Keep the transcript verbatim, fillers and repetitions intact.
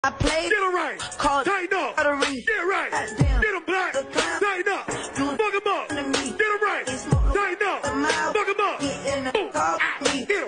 I played. Get him right. Called Tighten up. Get Get right. Goddamn. Get him black. Tighten up. Fuck him up. Get him right. Tighten up. Fuck him up. Get in the Ooh. car. Ah. Get